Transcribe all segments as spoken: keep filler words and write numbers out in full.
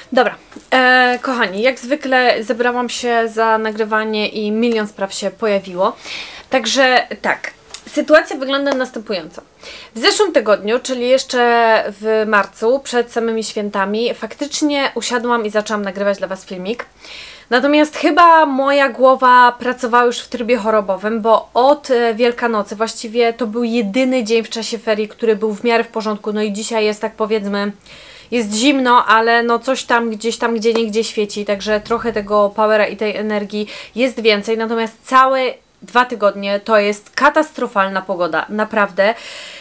Dobra, e, kochani, jak zwykle zebrałam się za nagrywanie i milion spraw się pojawiło. Także tak, sytuacja wygląda następująco. W zeszłym tygodniu, czyli jeszcze w marcu, przed samymi świętami, faktycznie usiadłam i zaczęłam nagrywać dla Was filmik. Natomiast chyba moja głowa pracowała już w trybie chorobowym, bo od Wielkanocy właściwie to był jedyny dzień w czasie ferii, który był w miarę w porządku. No i dzisiaj jest, tak powiedzmy, jest zimno, ale no coś tam gdzieś tam gdzie niegdzie świeci, także trochę tego powera i tej energii jest więcej. Natomiast całe dwa tygodnie to jest katastrofalna pogoda, naprawdę.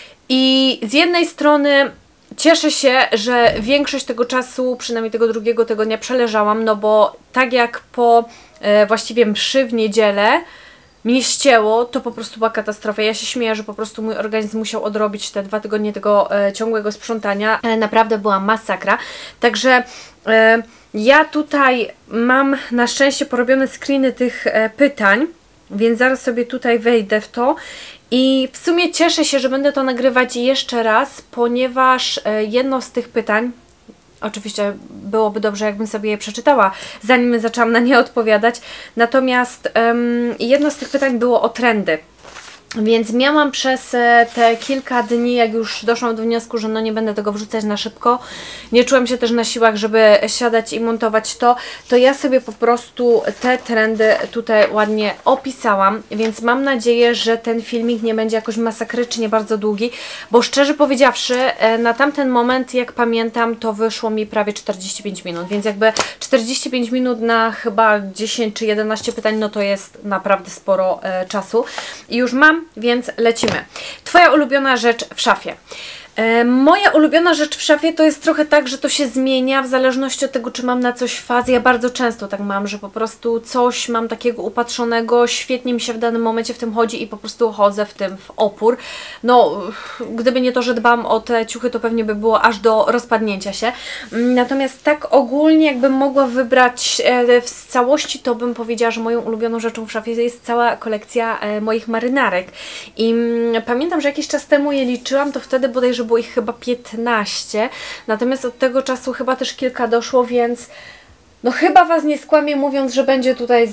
I z jednej strony cieszę się, że większość tego czasu, przynajmniej tego drugiego tygodnia, przeleżałam, no bo tak jak po e, właściwie mszy w niedzielę mnie ścięło, to po prostu była katastrofa. Ja się śmieję, że po prostu mój organizm musiał odrobić te dwa tygodnie tego e, ciągłego sprzątania, ale naprawdę była masakra. Także e, ja tutaj mam na szczęście porobione screeny tych e, pytań, więc zaraz sobie tutaj wejdę w to. I w sumie cieszę się, że będę to nagrywać jeszcze raz, ponieważ jedno z tych pytań, oczywiście byłoby dobrze, jakbym sobie je przeczytała, zanim zaczęłam na nie odpowiadać, natomiast um, jedno z tych pytań było o trendy. Więc miałam przez te kilka dni, jak już doszłam do wniosku, że no nie będę tego wrzucać na szybko, nie czułam się też na siłach, żeby siadać i montować to, to ja sobie po prostu te trendy tutaj ładnie opisałam, więc mam nadzieję, że ten filmik nie będzie jakoś masakrycznie bardzo długi, bo szczerze powiedziawszy, na tamten moment, jak pamiętam, to wyszło mi prawie czterdzieści pięć minut, więc jakby czterdzieści pięć minut na chyba dziesięć czy jedenaście pytań, no to jest naprawdę sporo e, czasu. I już mam, więc lecimy. Twoja ulubiona rzecz w szafie. E, moja ulubiona rzecz w szafie to jest trochę tak, że to się zmienia w zależności od tego, czy mam na coś fazę. Ja bardzo często tak mam, że po prostu coś mam takiego upatrzonego, świetnie mi się w danym momencie w tym chodzi i po prostu chodzę w tym w opór. No, gdyby nie to, że dbam o te ciuchy, to pewnie by było aż do rozpadnięcia się. Natomiast tak ogólnie, jakbym mogła wybrać e, w całości, to bym powiedziała, że moją ulubioną rzeczą w szafie jest cała kolekcja e, moich marynarek. I mm, pamiętam, że jakiś czas temu je liczyłam, to wtedy bodajże było ich chyba piętnaście, natomiast od tego czasu chyba też kilka doszło, więc no chyba Was nie skłamię, mówiąc, że będzie tutaj z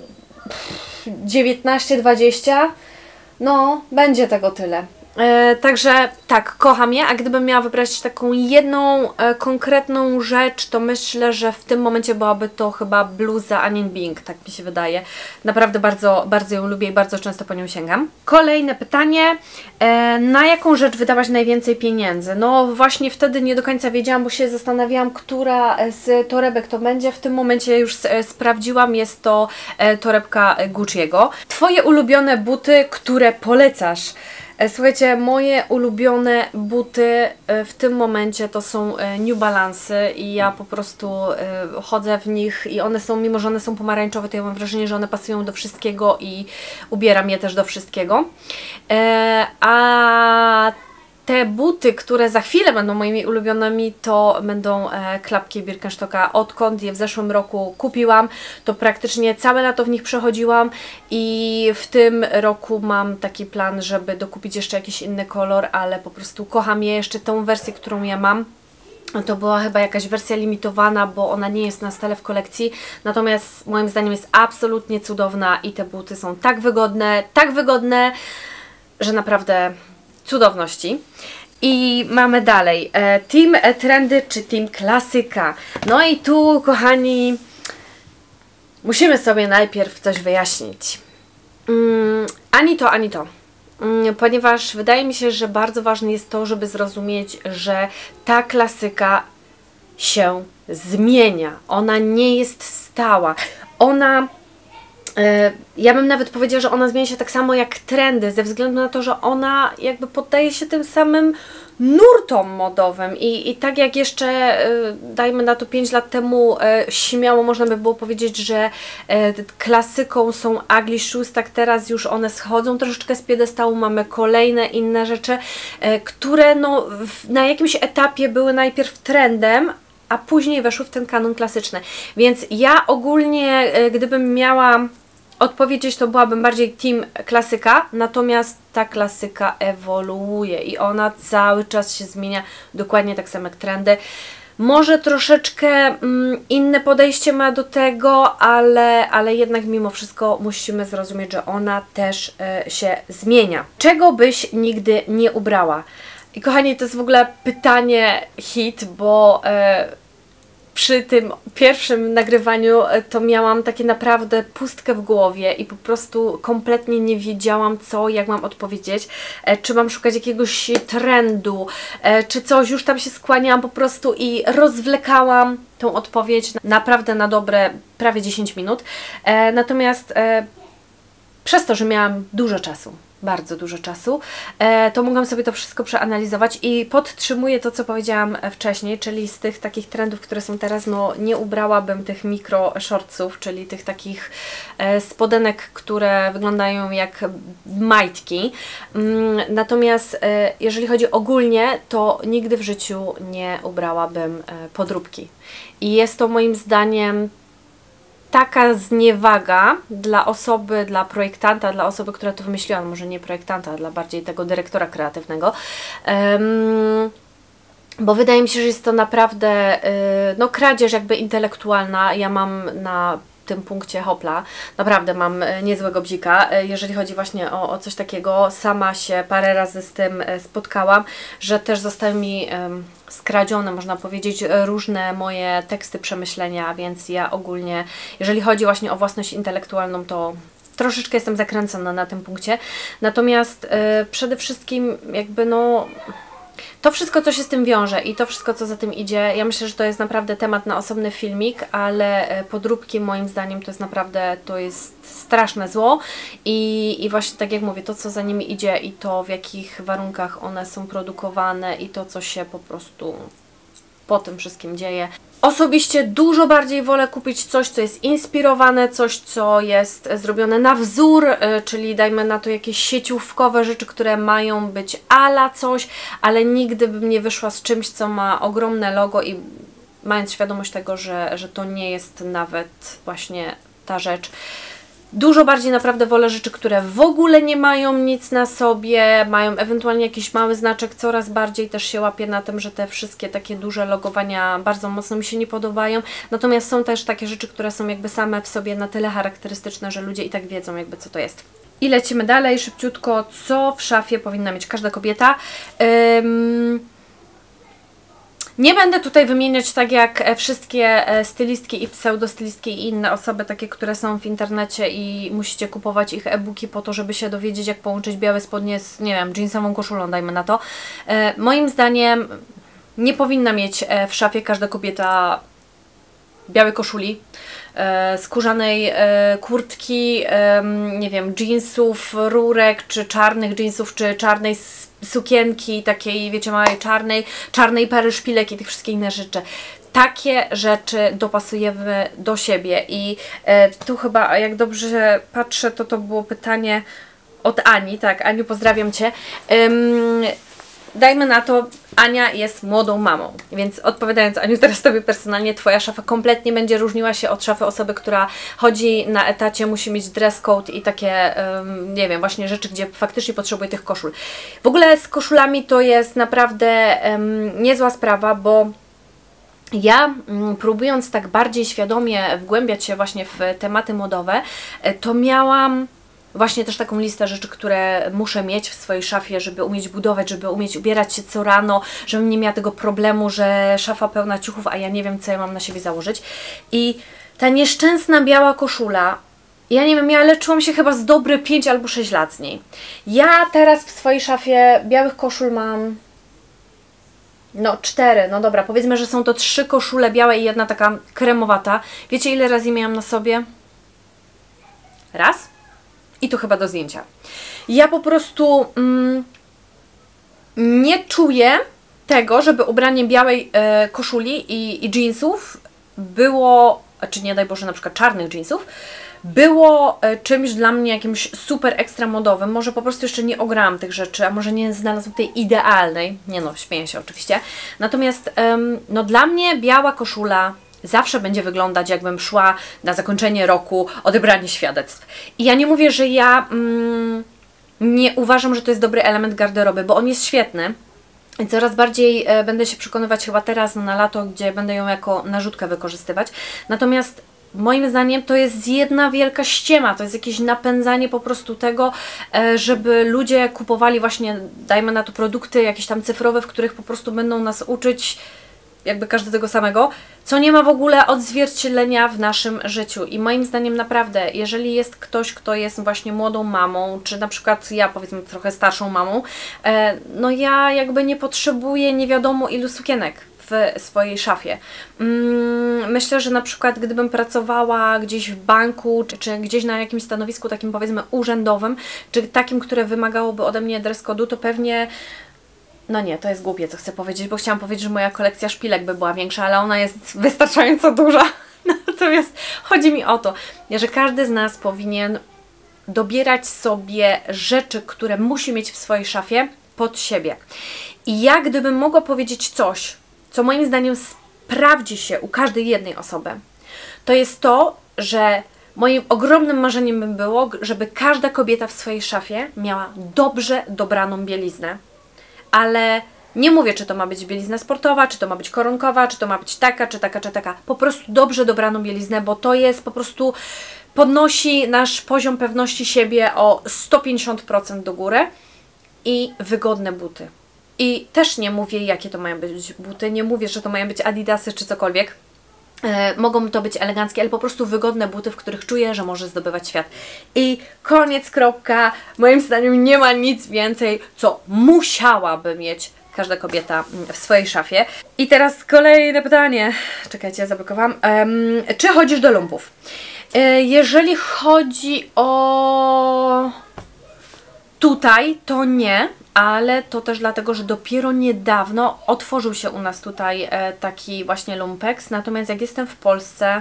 dziewiętnaście dwadzieścia, no będzie tego tyle. E, także tak, kocham je, a gdybym miała wybrać taką jedną e, konkretną rzecz, to myślę, że w tym momencie byłaby to chyba bluza Anine Bing, tak mi się wydaje. Naprawdę bardzo, bardzo ją lubię i bardzo często po nią sięgam. Kolejne pytanie, e, na jaką rzecz wydawać najwięcej pieniędzy? No właśnie wtedy nie do końca wiedziałam, bo się zastanawiałam, która z torebek to będzie. W tym momencie już e, sprawdziłam, jest to e, torebka Gucci'ego. Twoje ulubione buty, które polecasz? Słuchajcie, moje ulubione buty w tym momencie to są New Balance i ja po prostu chodzę w nich i one są, mimo że one są pomarańczowe, to ja mam wrażenie, że one pasują do wszystkiego i ubieram je też do wszystkiego. A te buty, które za chwilę będą moimi ulubionymi, to będą e, klapki Birkenstocka. Odkąd je w zeszłym roku kupiłam, to praktycznie całe lato w nich przechodziłam i w tym roku mam taki plan, żeby dokupić jeszcze jakiś inny kolor, ale po prostu kocham je. Jeszcze tą wersję, którą ja mam, to była chyba jakaś wersja limitowana, bo ona nie jest na stale w kolekcji, natomiast moim zdaniem jest absolutnie cudowna i te buty są tak wygodne, tak wygodne, że naprawdę cudowności. I mamy dalej e, Team Trendy czy Team Klasyka. No i tu, kochani, musimy sobie najpierw coś wyjaśnić. Mm, ani to, ani to. Mm, ponieważ wydaje mi się, że bardzo ważne jest to, żeby zrozumieć, że ta klasyka się zmienia. Ona nie jest stała. Ona... Ja bym nawet powiedziała, że ona zmienia się tak samo jak trendy, ze względu na to, że ona jakby poddaje się tym samym nurtom modowym i, i tak jak jeszcze, dajmy na to pięć lat temu, śmiało można by było powiedzieć, że klasyką są ugly shoes, tak teraz już one schodzą troszeczkę z piedestału, mamy kolejne inne rzeczy, które no na jakimś etapie były najpierw trendem, a później weszły w ten kanon klasyczny. Więc ja ogólnie, gdybym miała odpowiedzieć, to byłabym bardziej team klasyka, natomiast ta klasyka ewoluuje i ona cały czas się zmienia, dokładnie tak samo jak trendy. Może troszeczkę mm, inne podejście ma do tego, ale, ale jednak mimo wszystko musimy zrozumieć, że ona też y, się zmienia. Czego byś nigdy nie ubrała? I kochani, to jest w ogóle pytanie hit, bo y, przy tym pierwszym nagrywaniu to miałam takie naprawdę pustkę w głowie i po prostu kompletnie nie wiedziałam co, jak mam odpowiedzieć, e, czy mam szukać jakiegoś trendu, e, czy coś, już tam się skłaniałam po prostu i rozwlekałam tą odpowiedź naprawdę na dobre prawie dziesięć minut, e, natomiast e, przez to, że miałam dużo czasu, bardzo dużo czasu, to mogłam sobie to wszystko przeanalizować i podtrzymuję to, co powiedziałam wcześniej, czyli z tych takich trendów, które są teraz, no nie ubrałabym tych mikro shortsów, czyli tych takich spodenek, które wyglądają jak majtki. Natomiast jeżeli chodzi ogólnie, to nigdy w życiu nie ubrałabym podróbki. I jest to moim zdaniem taka zniewaga dla osoby, dla projektanta, dla osoby, która to wymyśliła, może nie projektanta, dla bardziej tego dyrektora kreatywnego, um, bo wydaje mi się, że jest to naprawdę y, no, kradzież jakby intelektualna. Ja mam na tym punkcie hopla, naprawdę mam niezłego bzika, jeżeli chodzi właśnie o, o coś takiego. Sama się parę razy z tym spotkałam, że też zostały mi um, skradzione, można powiedzieć, różne moje teksty, przemyślenia, więc ja ogólnie, jeżeli chodzi właśnie o własność intelektualną, to troszeczkę jestem zakręcona na tym punkcie. Natomiast y, przede wszystkim jakby no to wszystko, co się z tym wiąże i to wszystko, co za tym idzie, ja myślę, że to jest naprawdę temat na osobny filmik, ale podróbki moim zdaniem to jest naprawdę, to jest straszne zło i, i właśnie tak jak mówię, to co za nimi idzie i to w jakich warunkach one są produkowane i to co się po prostu po tym wszystkim dzieje. Osobiście dużo bardziej wolę kupić coś, co jest inspirowane, coś, co jest zrobione na wzór, czyli dajmy na to jakieś sieciówkowe rzeczy, które mają być ala coś, ale nigdy bym nie wyszła z czymś, co ma ogromne logo i mając świadomość tego, że, że to nie jest nawet właśnie ta rzecz. Dużo bardziej naprawdę wolę rzeczy, które w ogóle nie mają nic na sobie, mają ewentualnie jakiś mały znaczek, coraz bardziej też się łapię na tym, że te wszystkie takie duże logowania bardzo mocno mi się nie podobają, natomiast są też takie rzeczy, które są jakby same w sobie na tyle charakterystyczne, że ludzie i tak wiedzą jakby co to jest. I lecimy dalej, szybciutko, co w szafie powinna mieć każda kobieta. Ym... Nie będę tutaj wymieniać tak jak wszystkie stylistki i pseudostylistki i inne osoby, takie, które są w internecie i musicie kupować ich e-booki po to, żeby się dowiedzieć, jak połączyć białe spodnie z, nie wiem, jeansową koszulą, dajmy na to. E, moim zdaniem nie powinna mieć w szafie każda kobieta białej koszuli, e, skórzanej e, kurtki, e, nie wiem, jeansów, rurek, czy czarnych jeansów, czy czarnej sukienki, takiej, wiecie, małej czarnej, czarnej pary szpilek i tych wszystkich innych rzeczy. Takie rzeczy dopasujemy do siebie i e, tu chyba, jak dobrze patrzę, to to było pytanie od Ani, tak, Aniu, pozdrawiam Cię. Ym, Dajmy na to, Ania jest młodą mamą, więc odpowiadając Aniu teraz Tobie personalnie, Twoja szafa kompletnie będzie różniła się od szafy osoby, która chodzi na etacie, musi mieć dress code i takie, um, nie wiem, właśnie rzeczy, gdzie faktycznie potrzebuje tych koszul. W ogóle z koszulami to jest naprawdę um, niezła sprawa, bo ja, um, próbując tak bardziej świadomie wgłębiać się właśnie w tematy modowe, to miałam właśnie też taką listę rzeczy, które muszę mieć w swojej szafie, żeby umieć budować, żeby umieć ubierać się co rano, żebym nie miała tego problemu, że szafa pełna ciuchów, a ja nie wiem, co ja mam na siebie założyć. I ta nieszczęsna biała koszula, ja nie wiem, ja leczyłam się chyba z dobre pięć albo sześć lat z niej. Ja teraz w swojej szafie białych koszul mam no cztery, no dobra, powiedzmy, że są to trzy koszule białe i jedna taka kremowata. Wiecie, ile razy miałam na sobie? Raz? I tu chyba do zdjęcia. Ja po prostu mm, nie czuję tego, żeby ubranie białej e, koszuli i, i jeansów było, czy nie daj Boże, na przykład czarnych jeansów, było e, czymś dla mnie jakimś super ekstra modowym. Może po prostu jeszcze nie ograłam tych rzeczy, a może nie znalazłam tej idealnej. Nie no, śmieję się oczywiście. Natomiast em, no dla mnie biała koszula zawsze będzie wyglądać, jakbym szła na zakończenie roku, odebranie świadectw. I ja nie mówię, że ja mm, nie uważam, że to jest dobry element garderoby, bo on jest świetny, I coraz bardziej e, będę się przekonywać chyba teraz na lato, gdzie będę ją jako narzutkę wykorzystywać. Natomiast moim zdaniem to jest jedna wielka ściema, to jest jakieś napędzanie po prostu tego, e, żeby ludzie kupowali właśnie, dajmy na to, produkty jakieś tam cyfrowe, w których po prostu będą nas uczyć jakby każdy tego samego, co nie ma w ogóle odzwierciedlenia w naszym życiu. I moim zdaniem naprawdę, jeżeli jest ktoś, kto jest właśnie młodą mamą, czy na przykład ja, powiedzmy, trochę starszą mamą, e, no ja jakby nie potrzebuję nie wiadomo ilu sukienek w swojej szafie. Myślę, że na przykład gdybym pracowała gdzieś w banku, czy, czy gdzieś na jakimś stanowisku takim, powiedzmy, urzędowym, czy takim, które wymagałoby ode mnie dress code'u, to pewnie, no nie, to jest głupie, co chcę powiedzieć, bo chciałam powiedzieć, że moja kolekcja szpilek by była większa, ale ona jest wystarczająco duża. Natomiast chodzi mi o to, że każdy z nas powinien dobierać sobie rzeczy, które musi mieć w swojej szafie, pod siebie. I ja gdybym mogła powiedzieć coś, co moim zdaniem sprawdzi się u każdej jednej osoby, to jest to, że moim ogromnym marzeniem by było, żeby każda kobieta w swojej szafie miała dobrze dobraną bieliznę. Ale nie mówię, czy to ma być bielizna sportowa, czy to ma być koronkowa, czy to ma być taka, czy taka, czy taka. Po prostu dobrze dobraną bieliznę, bo to jest po prostu, podnosi nasz poziom pewności siebie o sto pięćdziesiąt procent do góry. I wygodne buty. I też nie mówię, jakie to mają być buty, nie mówię, że to mają być adidasy czy cokolwiek. E, mogą to być eleganckie, ale po prostu wygodne buty, w których czuję, że może zdobywać świat. I koniec, kropka. Moim zdaniem nie ma nic więcej, co musiałaby mieć każda kobieta w swojej szafie. I teraz kolejne pytanie. Czekajcie, ja zablokowałam. Um, czy chodzisz do lumpów? E, jeżeli chodzi o... Tutaj to nie, ale to też dlatego, że dopiero niedawno otworzył się u nas tutaj e, taki właśnie lumpex, natomiast jak jestem w Polsce,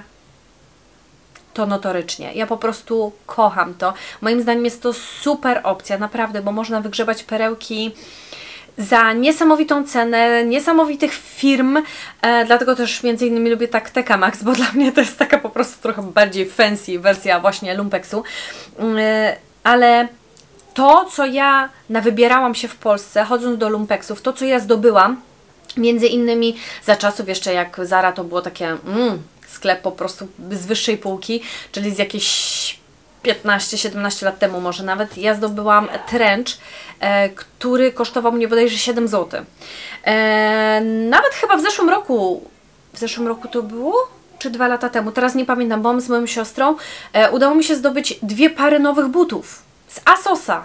to notorycznie. Ja po prostu kocham to. Moim zdaniem jest to super opcja, naprawdę, bo można wygrzebać perełki za niesamowitą cenę, niesamowitych firm, e, dlatego też między innymi lubię tak T K Maxx, bo dla mnie to jest taka po prostu trochę bardziej fancy wersja właśnie lumpexu, e, ale to, co ja nawybierałam się w Polsce, chodząc do lumpexów, to, co ja zdobyłam, między innymi za czasów jeszcze jak Zara to było takie mm, sklep po prostu z wyższej półki, czyli z jakieś piętnaście siedemnaście lat temu może nawet, ja zdobyłam trench, e, który kosztował mnie bodajże siedem złotych. E, nawet chyba w zeszłym roku, w zeszłym roku to było? Czy dwa lata temu, teraz nie pamiętam, bo mam z moją siostrą, e, udało mi się zdobyć dwie pary nowych butów z Asosa.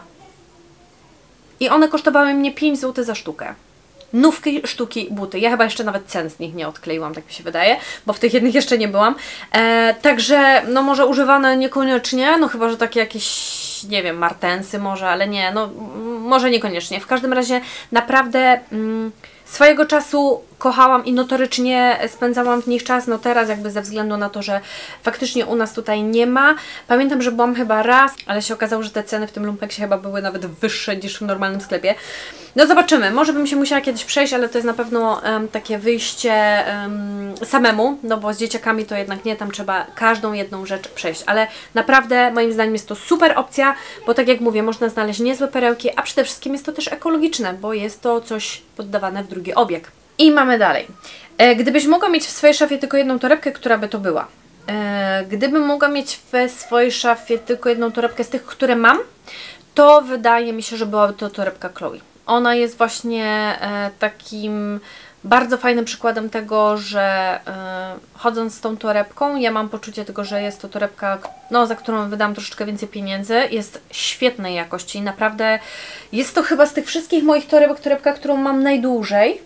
I one kosztowały mnie pięć złotych za sztukę. Nówki sztuki buty. Ja chyba jeszcze nawet cen z nich nie odkleiłam, tak mi się wydaje, bo w tych jednych jeszcze nie byłam. E, także, no może używane niekoniecznie, no chyba, że takie jakieś, nie wiem, martensy może, ale nie, no może niekoniecznie. W każdym razie naprawdę mm, swojego czasu kochałam i notorycznie spędzałam w nich czas, no teraz jakby ze względu na to, że faktycznie u nas tutaj nie ma. Pamiętam, że byłam chyba raz, ale się okazało, że te ceny w tym lumpeksie chyba były nawet wyższe niż w normalnym sklepie. No zobaczymy, może bym się musiała kiedyś przejść, ale to jest na pewno um, takie wyjście um, samemu, no bo z dzieciakami to jednak nie, tam trzeba każdą jedną rzecz przejść, ale naprawdę moim zdaniem jest to super opcja, bo tak jak mówię, można znaleźć niezłe perełki, a przede wszystkim jest to też ekologiczne, bo jest to coś poddawane w drugi obieg. I mamy dalej. E, gdybyś mogła mieć w swojej szafie tylko jedną torebkę, która by to była? E, gdybym mogła mieć w swojej szafie tylko jedną torebkę z tych, które mam, to wydaje mi się, że byłaby to torebka Chloe. Ona jest właśnie e, takim bardzo fajnym przykładem tego, że e, chodząc z tą torebką, ja mam poczucie tego, że jest to torebka, no, za którą wydam troszeczkę więcej pieniędzy, jest świetnej jakości i naprawdę jest to chyba z tych wszystkich moich torebek torebka, którą mam najdłużej.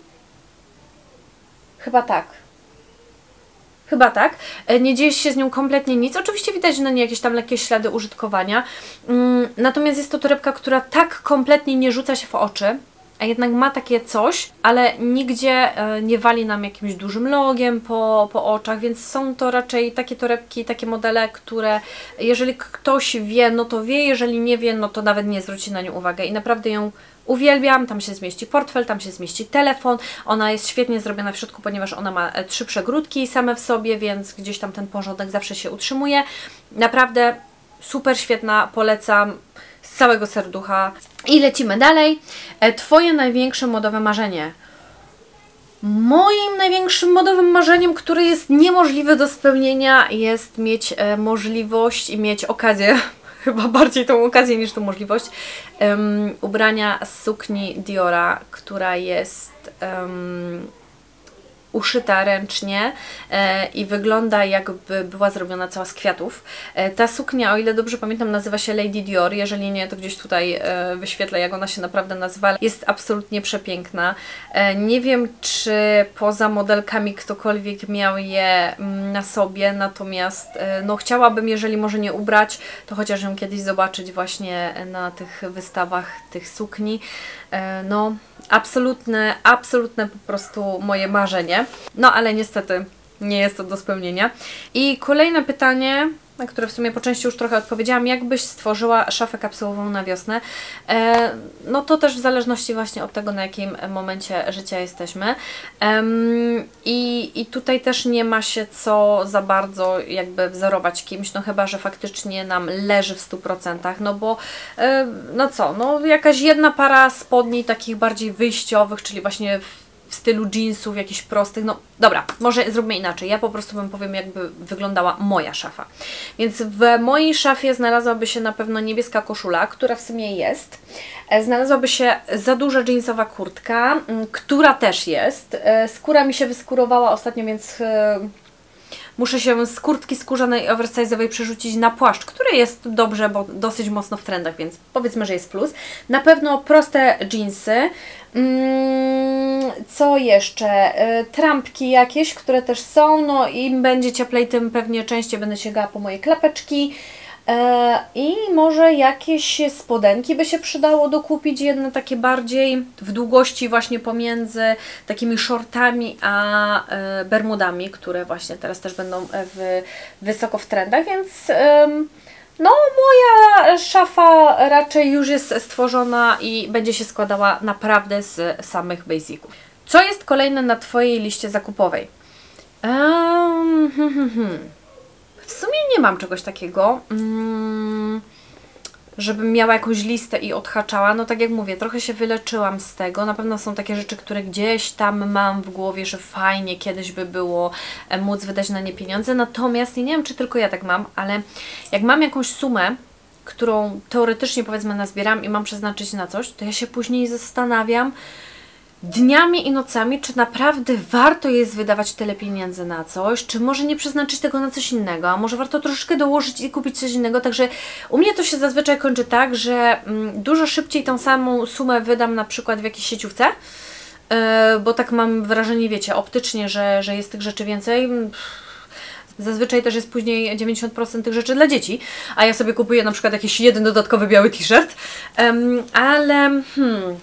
Chyba tak. Chyba tak. Nie dzieje się z nią kompletnie nic. Oczywiście widać na niej jakieś tam lekkie ślady użytkowania. Mm, natomiast jest to torebka, która tak kompletnie nie rzuca się w oczy, a jednak ma takie coś, ale nigdzie e, nie wali nam jakimś dużym logiem po, po oczach, więc są to raczej takie torebki, takie modele, które jeżeli ktoś wie, no to wie, jeżeli nie wie, no to nawet nie zwróci na nią uwagę i naprawdę ją uwielbiam. Tam się zmieści portfel, tam się zmieści telefon. Ona jest świetnie zrobiona w środku, ponieważ ona ma trzy przegródki same w sobie, więc gdzieś tam ten porządek zawsze się utrzymuje. Naprawdę super świetna, polecam. z całego serducha. I lecimy dalej. Twoje największe modowe marzenie. Moim największym modowym marzeniem, które jest niemożliwe do spełnienia, jest mieć e, możliwość i mieć okazję, chyba bardziej tą okazję niż tą możliwość, um, ubrania sukni Diora, która jest um, uszyta ręcznie e, i wygląda, jakby była zrobiona cała z kwiatów. E, ta suknia, o ile dobrze pamiętam, nazywa się Lady Dior. Jeżeli nie, to gdzieś tutaj e, wyświetlę, jak ona się naprawdę nazywa. Jest absolutnie przepiękna. E, nie wiem, czy poza modelkami ktokolwiek miał je mm, na sobie, natomiast e, no chciałabym, jeżeli może nie ubrać, to chociaż ją kiedyś zobaczyć właśnie na tych wystawach tych sukni. E, no, absolutne, absolutne po prostu moje marzenie. No ale niestety nie jest to do spełnienia. I kolejne pytanie, na które w sumie po części już trochę odpowiedziałam. Jak byś stworzyła szafę kapsułową na wiosnę? E, no to też w zależności właśnie od tego, na jakim momencie życia jesteśmy. E, i, I tutaj też nie ma się co za bardzo jakby wzorować kimś, no chyba, że faktycznie nam leży w stu procentach, no bo e, no co, no jakaś jedna para spodni takich bardziej wyjściowych, czyli właśnie w w stylu jeansów, jakichś prostych, no dobra, może zróbmy inaczej, ja po prostu Wam powiem, jakby wyglądała moja szafa. Więc w mojej szafie znalazłaby się na pewno niebieska koszula, która w sumie jest, znalazłaby się za duża jeansowa kurtka, która też jest, skóra mi się wyskurowała ostatnio, więc muszę się z kurtki skórzanej oversize'owej przerzucić na płaszcz, który jest dobrze, bo dosyć mocno w trendach, więc powiedzmy, że jest plus. Na pewno proste jeansy. Co jeszcze? Trampki jakieś, które też są. No im będzie cieplej, tym pewnie częściej będę sięgała po moje klapeczki. I może jakieś spodenki by się przydało dokupić, jedne takie bardziej w długości właśnie pomiędzy takimi shortami a bermudami, które właśnie teraz też będą w, wysoko w trendach, więc no moja szafa raczej już jest stworzona i będzie się składała naprawdę z samych basiców. Co jest kolejne na Twojej liście zakupowej? Um, hmm, hmm, hmm. W sumie nie mam czegoś takiego, mm, żebym miała jakąś listę i odhaczała. No tak jak mówię, trochę się wyleczyłam z tego. Na pewno są takie rzeczy, które gdzieś tam mam w głowie, że fajnie kiedyś by było móc wydać na nie pieniądze. Natomiast nie wiem, czy tylko ja tak mam, ale jak mam jakąś sumę, którą teoretycznie powiedzmy nazbieram i mam przeznaczyć na coś, to ja się później zastanawiam dniami i nocami, czy naprawdę warto jest wydawać tyle pieniędzy na coś, czy może nie przeznaczyć tego na coś innego, a może warto troszeczkę dołożyć i kupić coś innego. Także u mnie to się zazwyczaj kończy tak, że mm, dużo szybciej tą samą sumę wydam na przykład w jakiejś sieciówce, yy, bo tak mam wrażenie, wiecie, optycznie, że, że jest tych rzeczy więcej. Zazwyczaj też jest później dziewięćdziesiąt procent tych rzeczy dla dzieci, a ja sobie kupuję na przykład jakiś jeden dodatkowy biały t-shirt, yy, ale hmm,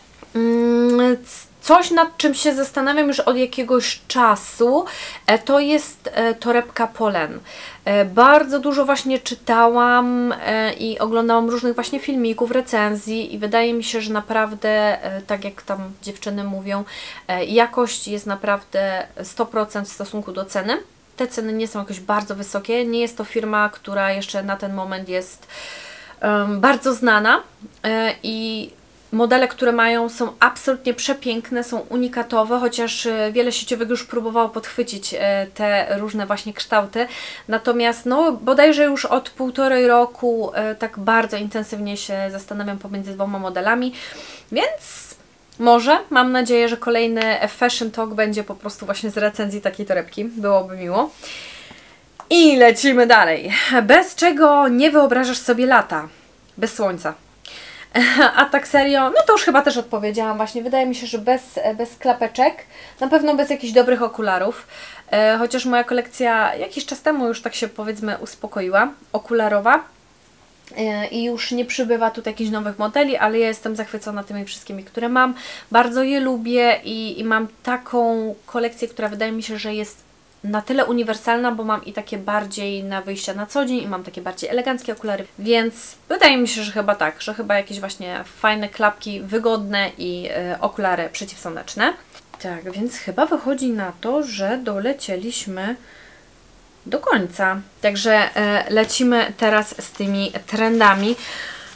coś, nad czym się zastanawiam już od jakiegoś czasu, to jest torebka Polène. Bardzo dużo właśnie czytałam i oglądałam różnych właśnie filmików, recenzji i wydaje mi się, że naprawdę, tak jak tam dziewczyny mówią, jakość jest naprawdę sto procent w stosunku do ceny. Te ceny nie są jakoś bardzo wysokie, nie jest to firma, która jeszcze na ten moment jest um, bardzo znana i modele, które mają, są absolutnie przepiękne, są unikatowe, chociaż wiele sieciówek już próbowało podchwycić te różne właśnie kształty. Natomiast no bodajże już od półtorej roku tak bardzo intensywnie się zastanawiam pomiędzy dwoma modelami, więc może, mam nadzieję, że kolejny Fashion Talk będzie po prostu właśnie z recenzji takiej torebki. Byłoby miło. I lecimy dalej. Bez czego nie wyobrażasz sobie lata? Bez słońca. A tak serio, no to już chyba też odpowiedziałam właśnie, wydaje mi się, że bez, bez klapeczek, na pewno bez jakichś dobrych okularów, e, chociaż moja kolekcja jakiś czas temu już tak się powiedzmy uspokoiła, okularowa e, i już nie przybywa tutaj jakichś nowych modeli, ale ja jestem zachwycona tymi wszystkimi, które mam, bardzo je lubię i, i mam taką kolekcję, która wydaje mi się, że jest na tyle uniwersalna, bo mam i takie bardziej na wyjścia na co dzień i mam takie bardziej eleganckie okulary, więc wydaje mi się, że chyba tak, że chyba jakieś właśnie fajne klapki, wygodne i y, okulary przeciwsłoneczne. Tak, więc chyba wychodzi na to, że dolecieliśmy do końca. Także y, lecimy teraz z tymi trendami.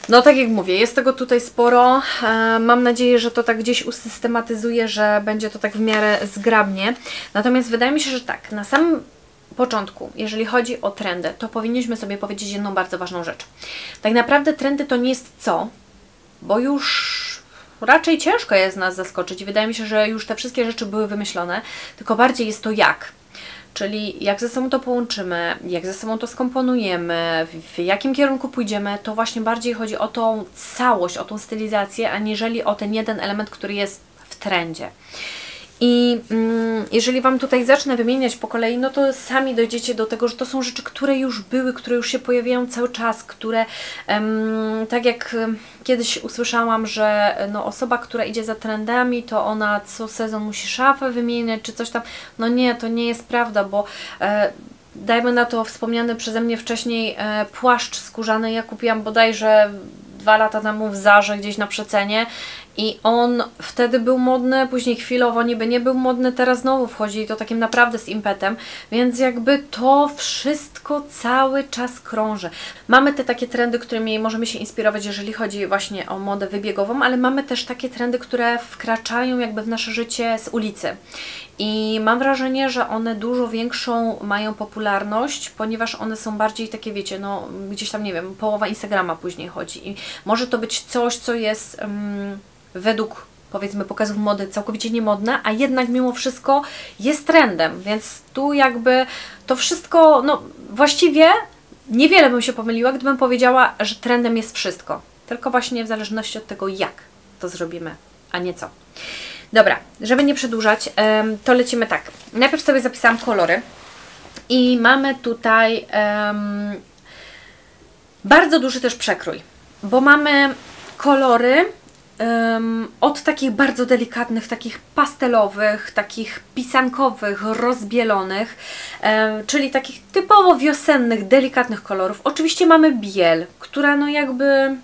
No tak jak mówię, jest tego tutaj sporo. E, mam nadzieję, że to tak gdzieś usystematyzuję, że będzie to tak w miarę zgrabnie. Natomiast wydaje mi się, że tak, na samym początku, jeżeli chodzi o trendy, to powinniśmy sobie powiedzieć jedną bardzo ważną rzecz. Tak naprawdę trendy to nie jest co, bo już raczej ciężko jest nas zaskoczyć. Wydaje mi się, że już te wszystkie rzeczy były wymyślone, tylko bardziej jest to jak. Czyli jak ze sobą to połączymy, jak ze sobą to skomponujemy, w jakim kierunku pójdziemy, to właśnie bardziej chodzi o tą całość, o tą stylizację, aniżeli o ten jeden element, który jest w trendzie. I mm, jeżeli Wam tutaj zacznę wymieniać po kolei, no to sami dojdziecie do tego, że to są rzeczy, które już były, które już się pojawiają cały czas, które em, tak jak kiedyś usłyszałam, że no, osoba, która idzie za trendami, to ona co sezon musi szafę wymieniać, czy coś tam. No nie, to nie jest prawda, bo e, dajmy na to wspomniany przeze mnie wcześniej e, płaszcz skórzany, ja kupiłam bodajże dwa lata temu w Zarze gdzieś na przecenie i on wtedy był modny, później chwilowo niby nie był modny, teraz znowu wchodzi i to takim naprawdę z impetem, więc jakby to wszystko cały czas krąży. Mamy te takie trendy, którymi możemy się inspirować, jeżeli chodzi właśnie o modę wybiegową, ale mamy też takie trendy, które wkraczają jakby w nasze życie z ulicy. I mam wrażenie, że one dużo większą mają popularność, ponieważ one są bardziej takie, wiecie, no gdzieś tam, nie wiem, połowa Instagrama później chodzi. I może to być coś, co jest um, według, powiedzmy, pokazów mody całkowicie niemodne, a jednak mimo wszystko jest trendem. Więc tu jakby to wszystko, no właściwie niewiele bym się pomyliła, gdybym powiedziała, że trendem jest wszystko. Tylko właśnie w zależności od tego, jak to zrobimy, a nie co. Dobra, żeby nie przedłużać, to lecimy tak. Najpierw sobie zapisałam kolory i mamy tutaj um, bardzo duży też przekrój, bo mamy kolory um, od takich bardzo delikatnych, takich pastelowych, takich pisankowych, rozbielonych, um, czyli takich typowo wiosennych, delikatnych kolorów. Oczywiście mamy biel, która no jakby...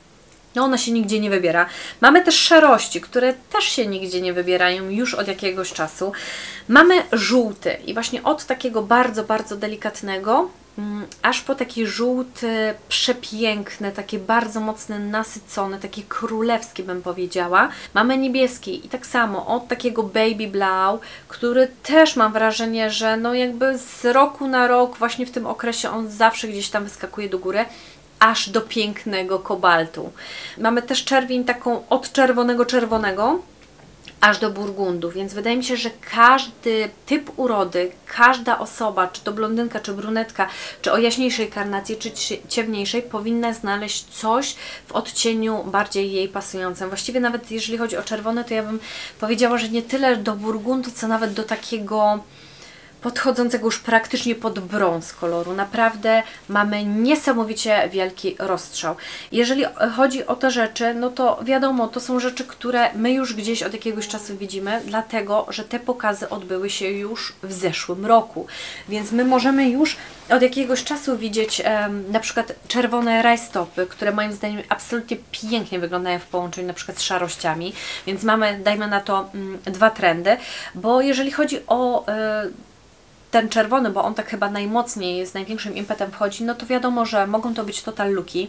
No ona się nigdzie nie wybiera. Mamy też szarości, które też się nigdzie nie wybierają już od jakiegoś czasu. Mamy żółty i właśnie od takiego bardzo, bardzo delikatnego, mm, aż po taki żółty, przepiękny, taki bardzo mocny, nasycony, taki królewski bym powiedziała. Mamy niebieski i tak samo od takiego baby blau, który też mam wrażenie, że no jakby z roku na rok, właśnie w tym okresie on zawsze gdzieś tam wyskakuje do góry, aż do pięknego kobaltu. Mamy też czerwień taką od czerwonego czerwonego aż do burgundu, więc wydaje mi się, że każdy typ urody, każda osoba, czy to blondynka, czy brunetka, czy o jaśniejszej karnacji, czy ciemniejszej, powinna znaleźć coś w odcieniu bardziej jej pasującym. Właściwie nawet jeżeli chodzi o czerwone, to ja bym powiedziała, że nie tyle do burgundu, co nawet do takiego podchodzącego już praktycznie pod brąz koloru. Naprawdę mamy niesamowicie wielki rozstrzał. Jeżeli chodzi o te rzeczy, no to wiadomo, to są rzeczy, które my już gdzieś od jakiegoś czasu widzimy, dlatego, że te pokazy odbyły się już w zeszłym roku. Więc my możemy już od jakiegoś czasu widzieć um, na przykład czerwone rajstopy, które moim zdaniem absolutnie pięknie wyglądają w połączeniu na przykład z szarościami. Więc mamy, dajmy na to, um, dwa trendy, bo jeżeli chodzi o y, ten czerwony, bo on tak chyba najmocniej, z największym impetem wchodzi, no to wiadomo, że mogą to być total looki,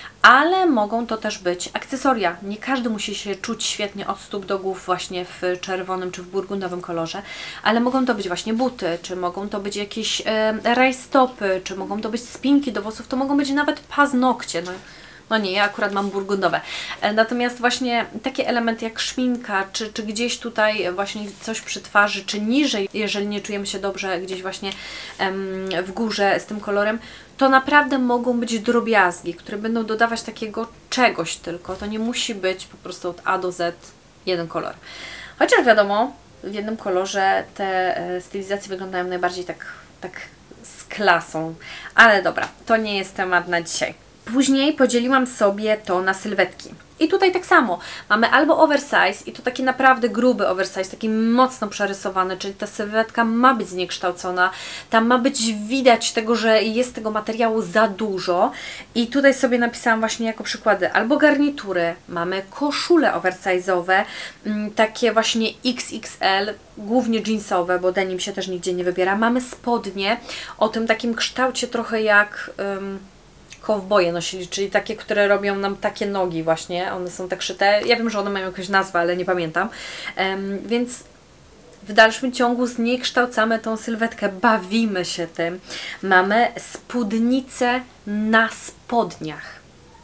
ale mogą to też być akcesoria. Nie każdy musi się czuć świetnie od stóp do głów właśnie w czerwonym czy w burgundowym kolorze, ale mogą to być właśnie buty, czy mogą to być jakieś e, rajstopy, czy mogą to być spinki do włosów, to mogą być nawet paznokcie. No. No nie, ja akurat mam burgundowe. Natomiast właśnie takie elementy jak szminka, czy, czy gdzieś tutaj właśnie coś przy twarzy, czy niżej, jeżeli nie czujemy się dobrze gdzieś właśnie em, w górze z tym kolorem, to naprawdę mogą być drobiazgi, które będą dodawać takiego czegoś tylko. To nie musi być po prostu od A do Z jeden kolor. Chociaż wiadomo, w jednym kolorze te e, stylizacje wyglądają najbardziej tak, tak z klasą. Ale dobra, to nie jest temat na dzisiaj. Później podzieliłam sobie to na sylwetki. I tutaj tak samo. Mamy albo oversize i to taki naprawdę gruby oversize, taki mocno przerysowany, czyli ta sylwetka ma być zniekształcona. Tam ma być widać tego, że jest tego materiału za dużo. I tutaj sobie napisałam właśnie jako przykłady albo garnitury, mamy koszule oversize'owe, takie właśnie X X L, głównie jeansowe, bo denim się też nigdzie nie wybiera. Mamy spodnie o tym takim kształcie trochę jak... Um, kowboje nosili, czyli takie, które robią nam takie nogi właśnie, one są tak szyte. Ja wiem, że one mają jakąś nazwę, ale nie pamiętam. Um, więc w dalszym ciągu zniekształcamy tą sylwetkę, bawimy się tym. Mamy spódnicę na spodniach.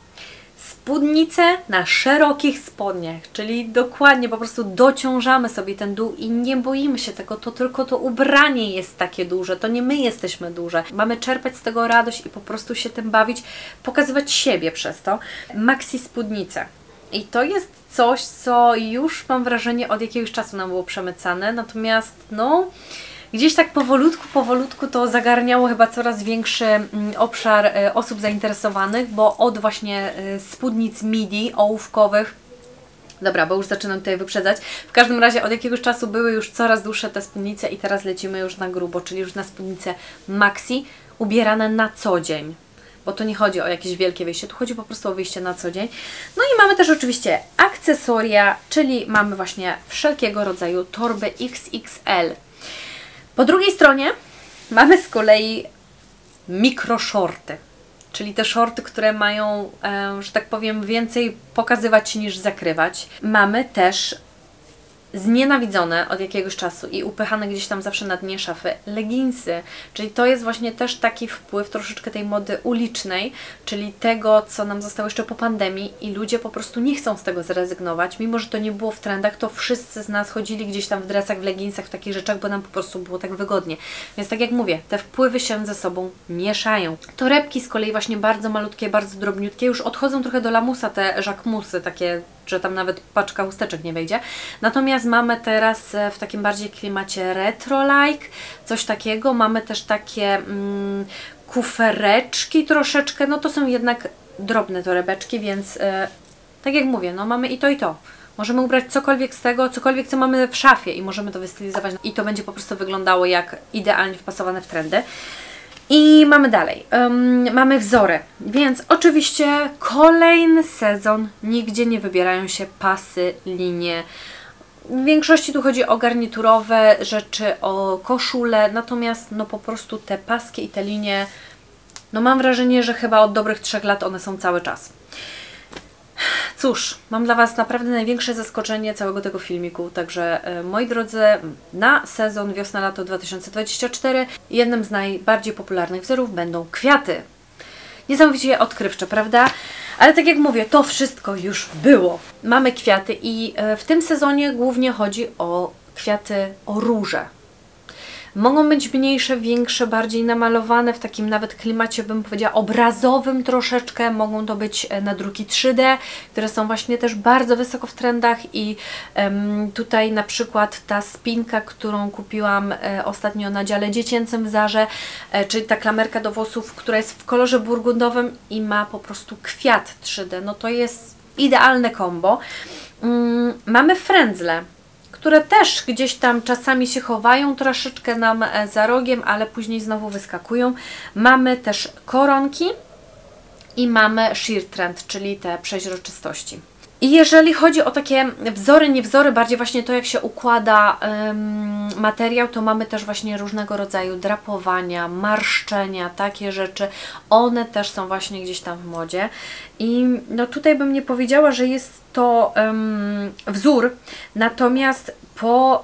Spódnicę na szerokich spodniach, czyli dokładnie po prostu dociążamy sobie ten dół i nie boimy się tego, to tylko to ubranie jest takie duże, to nie my jesteśmy duże. Mamy czerpać z tego radość i po prostu się tym bawić, pokazywać siebie przez to. Maxi spódnice. I to jest coś, co już mam wrażenie od jakiegoś czasu nam było przemycane, natomiast no gdzieś tak powolutku, powolutku to zagarniało chyba coraz większy obszar osób zainteresowanych, bo od właśnie spódnic midi ołówkowych, dobra, bo już zaczynam tutaj wyprzedzać, w każdym razie od jakiegoś czasu były już coraz dłuższe te spódnice i teraz lecimy już na grubo, czyli już na spódnice maxi, ubierane na co dzień. Bo to nie chodzi o jakieś wielkie wyjście, tu chodzi po prostu o wyjście na co dzień. No i mamy też oczywiście akcesoria, czyli mamy właśnie wszelkiego rodzaju torby X X L. Po drugiej stronie mamy z kolei mikroshorty, czyli te shorty, które mają, e, że tak powiem, więcej pokazywać niż zakrywać. Mamy też znienawidzone od jakiegoś czasu i upychane gdzieś tam zawsze na dnie szafy leginsy, czyli to jest właśnie też taki wpływ troszeczkę tej mody ulicznej, czyli tego, co nam zostało jeszcze po pandemii i ludzie po prostu nie chcą z tego zrezygnować, mimo że to nie było w trendach, to wszyscy z nas chodzili gdzieś tam w dresach, w leginsach, w takich rzeczach, bo nam po prostu było tak wygodnie. Więc tak jak mówię, te wpływy się ze sobą mieszają. Torebki z kolei właśnie bardzo malutkie, bardzo drobniutkie, już odchodzą trochę do lamusa te żakmusy, takie, że tam nawet paczka chusteczek nie wejdzie. Natomiast mamy teraz w takim bardziej klimacie retro-like, coś takiego. Mamy też takie mm, kufereczki troszeczkę, no to są jednak drobne torebeczki, więc e, tak jak mówię, no mamy i to i to. Możemy ubrać cokolwiek z tego, cokolwiek co mamy w szafie i możemy to wystylizować i to będzie po prostu wyglądało jak idealnie wpasowane w trendy. I mamy dalej, um, mamy wzory, więc oczywiście kolejny sezon, nigdzie nie wybierają się pasy, linie. W większości tu chodzi o garniturowe rzeczy, o koszule, natomiast no po prostu te paski i te linie, no mam wrażenie, że chyba od dobrych trzech lat one są cały czas. Cóż, mam dla Was naprawdę największe zaskoczenie całego tego filmiku, także e, moi drodzy, na sezon wiosna-lato dwa tysiące dwudziesty czwarty jednym z najbardziej popularnych wzorów będą kwiaty. Niesamowicie odkrywcze, prawda? Ale tak jak mówię, to wszystko już było. Mamy kwiaty i e, w tym sezonie głównie chodzi o kwiaty, o róże. Mogą być mniejsze, większe, bardziej namalowane, w takim nawet klimacie, bym powiedziała, obrazowym troszeczkę. Mogą to być nadruki trzy D, które są właśnie też bardzo wysoko w trendach i um, tutaj na przykład ta spinka, którą kupiłam e, ostatnio na dziale dziecięcym w Zarze, e, czyli ta klamerka do włosów, która jest w kolorze burgundowym i ma po prostu kwiat trzy D. No to jest idealne kombo. Um, mamy frędzle, które też gdzieś tam czasami się chowają troszeczkę nam za rogiem, ale później znowu wyskakują. Mamy też koronki i mamy sheer trend, czyli te przeźroczystości. I jeżeli chodzi o takie wzory, nie wzory, bardziej właśnie to, jak się układa ym, materiał, to mamy też właśnie różnego rodzaju drapowania, marszczenia, takie rzeczy. One też są właśnie gdzieś tam w modzie. I no tutaj bym nie powiedziała, że jest to ym, wzór, natomiast po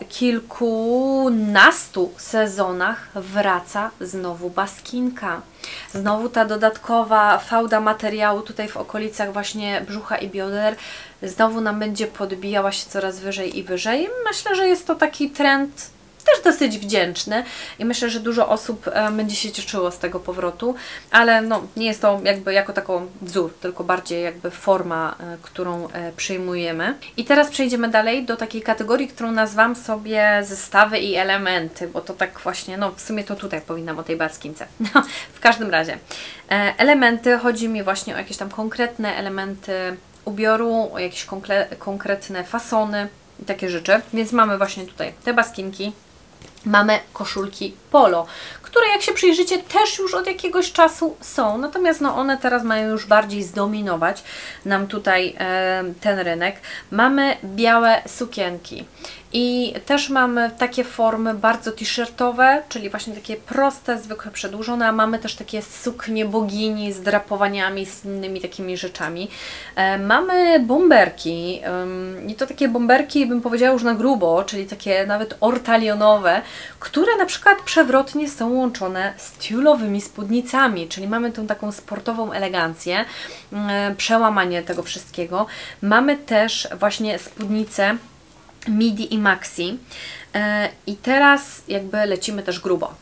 kilkunastu sezonach wraca znowu baskinka. Znowu ta dodatkowa fałda materiału tutaj w okolicach właśnie brzucha i bioder znowu nam będzie podbijała się coraz wyżej i wyżej. Myślę, że jest to taki trend też dosyć wdzięczny i myślę, że dużo osób e, będzie się cieszyło z tego powrotu, ale no, nie jest to jakby jako taką wzór, tylko bardziej jakby forma, e, którą e, przyjmujemy. I teraz przejdziemy dalej do takiej kategorii, którą nazwam sobie zestawy i elementy, bo to tak właśnie, no w sumie to tutaj powinnam o tej baskince. No, w każdym razie, e, elementy, chodzi mi właśnie o jakieś tam konkretne elementy ubioru, o jakieś konkretne fasony i takie rzeczy, więc mamy właśnie tutaj te baskinki. Mamy koszulki polo, które jak się przyjrzycie też już od jakiegoś czasu są, natomiast no one teraz mają już bardziej zdominować nam tutaj e, ten rynek. Mamy białe sukienki I też mamy takie formy bardzo t-shirtowe, czyli właśnie takie proste, zwykłe, przedłużone, a mamy też takie suknie bogini z drapowaniami, z innymi takimi rzeczami. E, mamy bomberki ym, i to takie bomberki, bym powiedziała już na grubo, czyli takie nawet ortalionowe, które na przykład przewrotnie są łączone z tiulowymi spódnicami, czyli mamy tą taką sportową elegancję, e, przełamanie tego wszystkiego. Mamy też właśnie spódnice midi i maxi. I teraz jakby lecimy też grubo,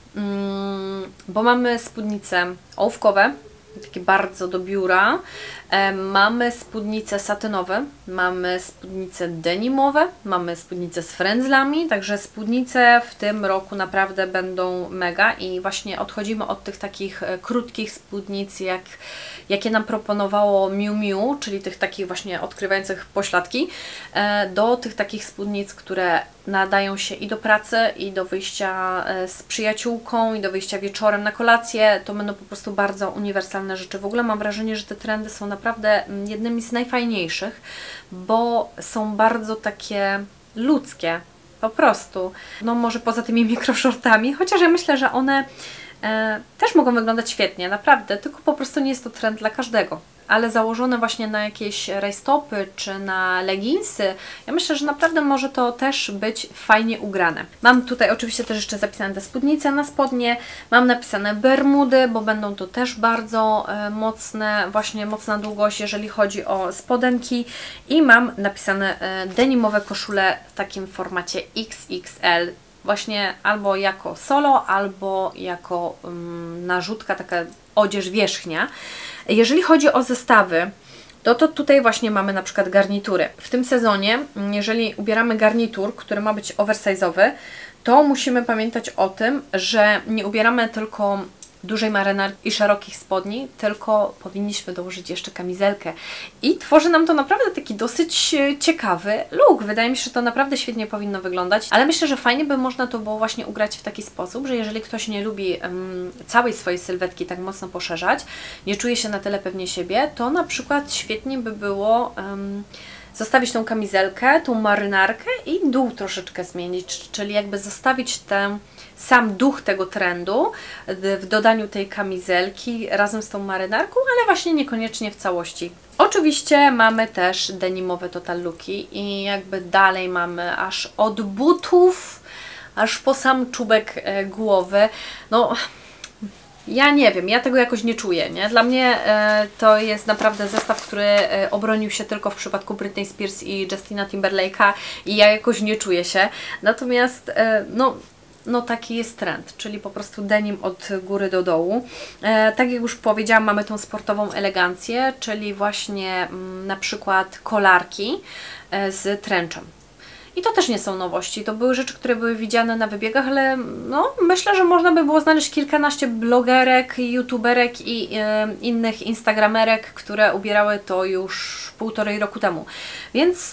bo mamy spódnice ołówkowe, takie bardzo do biura, mamy spódnice satynowe, mamy spódnice denimowe, mamy spódnice z frędzlami, także spódnice w tym roku naprawdę będą mega i właśnie odchodzimy od tych takich krótkich spódnic, jak, jakie nam proponowało Miu Miu, czyli tych takich właśnie odkrywających pośladki, do tych takich spódnic, które nadają się i do pracy, i do wyjścia z przyjaciółką, i do wyjścia wieczorem na kolację. To będą po prostu bardzo uniwersalne rzeczy. W ogóle mam wrażenie, że te trendy są naprawdę jednymi z najfajniejszych, bo są bardzo takie ludzkie, po prostu. No może poza tymi mikroshortami, chociaż ja myślę, że one e, też mogą wyglądać świetnie, naprawdę, tylko po prostu nie jest to trend dla każdego. Ale założone właśnie na jakieś rajstopy czy na leginsy, ja myślę, że naprawdę może to też być fajnie ugrane. Mam tutaj oczywiście też jeszcze zapisane te spódnice na spodnie, mam napisane bermudy, bo będą to też bardzo e, mocne, właśnie mocna długość, jeżeli chodzi o spodenki i mam napisane e, denimowe koszule w takim formacie X X L. Właśnie albo jako solo, albo jako um, narzutka, taka odzież wierzchnia. Jeżeli chodzi o zestawy, to, to tutaj właśnie mamy na przykład garnitury. W tym sezonie, jeżeli ubieramy garnitur, który ma być oversize'owy, to musimy pamiętać o tym, że nie ubieramy tylko dużej marynarki i szerokich spodni, tylko powinniśmy dołożyć jeszcze kamizelkę. I tworzy nam to naprawdę taki dosyć ciekawy look. Wydaje mi się, że to naprawdę świetnie powinno wyglądać, ale myślę, że fajnie by można to było właśnie ugrać w taki sposób, że jeżeli ktoś nie lubi um, całej swojej sylwetki tak mocno poszerzać, nie czuje się na tyle pewnie siebie, to na przykład świetnie by było um, zostawić tą kamizelkę, tą marynarkę i dół troszeczkę zmienić, czyli jakby zostawić tę sam duch tego trendu w dodaniu tej kamizelki razem z tą marynarką, ale właśnie niekoniecznie w całości. Oczywiście mamy też denimowe total looki i jakby dalej mamy aż od butów, aż po sam czubek e, głowy. No, ja nie wiem, ja tego jakoś nie czuję, nie? Dla mnie e, to jest naprawdę zestaw, który e, obronił się tylko w przypadku Britney Spears i Justina Timberlake'a i ja jakoś nie czuję się. Natomiast, e, no... No taki jest trend, czyli po prostu denim od góry do dołu. E, tak jak już powiedziałam, mamy tą sportową elegancję, czyli właśnie m, na przykład kolarki e, z trenczem. I to też nie są nowości, to były rzeczy, które były widziane na wybiegach, ale no, myślę, że można by było znaleźć kilkanaście blogerek, youtuberek i e, innych instagramerek, które ubierały to już półtorej roku temu. Więc